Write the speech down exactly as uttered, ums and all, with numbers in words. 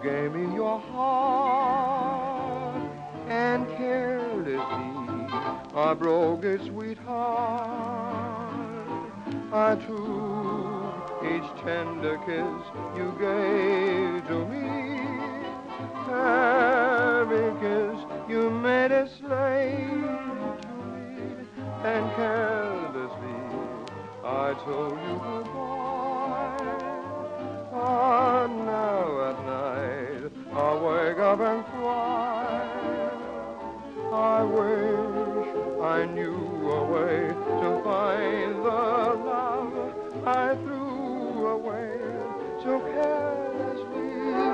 gave me your heart, and carelessly I broke its sweetheart. I took each tender kiss you gave to me. Every kiss you made a slave to me, and carelessly I told you goodbye. Ah, now at night I wake up and cry. I wish I knew a way to find the love I threw away so carelessly.